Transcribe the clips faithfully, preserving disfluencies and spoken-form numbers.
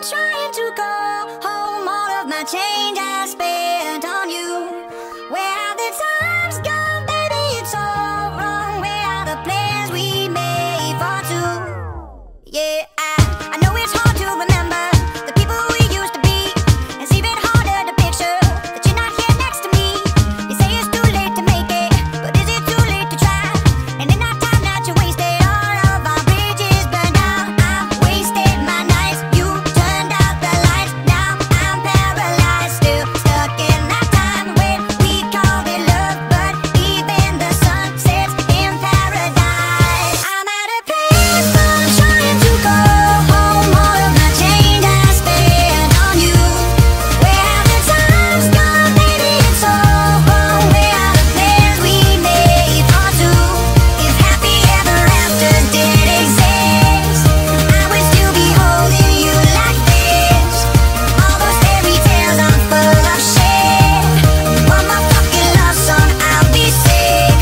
trying to go home. All of my change I spent on you. Where have the times gone, baby? It's all wrong. Where are the plans we made for two? Yeah, I, I know it's hard to remember the people we used to be. It's even harder to picture that you're not here next to me. You say it's too late to make it, but is it too late to try? And in that time that you wasted, all of our bridges burned out. I wasted my nights, you turned out the lights. Now I'm paralyzed, still stuck in that time when we called it love, but even the sun sets in paradise. I'm at a payphone trying to go home. All of my change I spent on you. Where have the times gone, baby? It's all wrong. Where are the plans we made for two? If happy ever after did exist, I would still be holding you like this. All those fairy tales are full of shit. One more fucking love song, I'll be sick.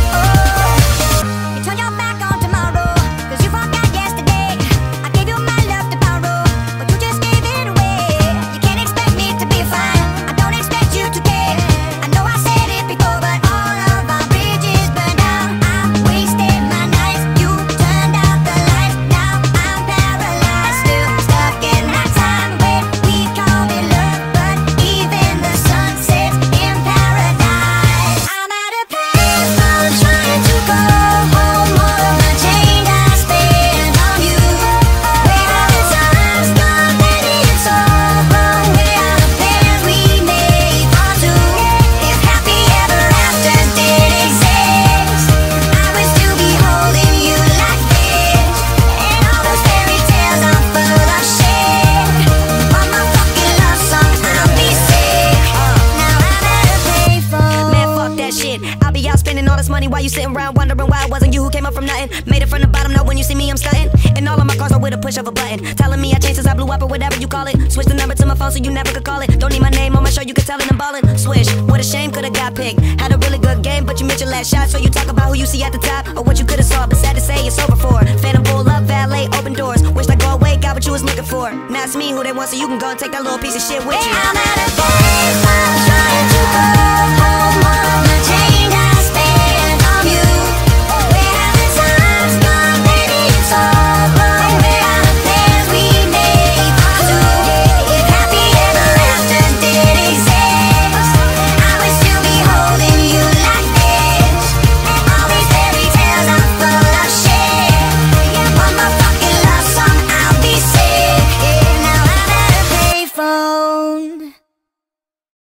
Oh, you turn your back on tomorrow, cause you forgot yesterday. I gave you my love to borrow, but you just gave it away. You can't expect me to be fine, I don't expect you to care. I know I said it before, but all of our bridges burned down. I wasted my nights, you turned out the lights. Now I'm paralyzed, still stuck in that time when we called it love, but even the sun sets in paradise. I'm at a payphone trying to go home. All of my change I spent on you. Where have the times gone, baby? It's all wrong. Where are the plans we made for two? If happy ever after did exist, I would still be holding you like this. And all those fairy tales are full of shit. One more fucking love song, I'll be sick. Now I'm at a payphone. Man, fuck that shit. I'll be out spending all this money while you sitting around wondering why it wasn't you who came up from nothing. Made it from the bottom, now when you see me, I'm stunting. And all of my cars are with a push of a button. Telling me I changed since I blew up or whatever you call it. Switch the number to my phone so you never could call it. Don't need my name on my show, you can tell it I'm ballin'. Swish, what a shame, could've got picked. Had a really good game, but you missed your last shot. So you talk about who you see at the top or what you could've saw, but sad to say it's over for. Phantom pull up, valet, open doors. Wish I go away, got what you was looking for. Now it's me who they want, so you can go and take that little piece of shit with you. I'm at a payphone trying to go home. All of my change I spent on you. Where have the times gone, baby? It's all wrong. Where are the plans we made for two? If happy ever after did exist, I would still be holding you like this. And all these fairy tales are full of shit. One more fucking love song, I'll be sick. Now I'm at a payphone.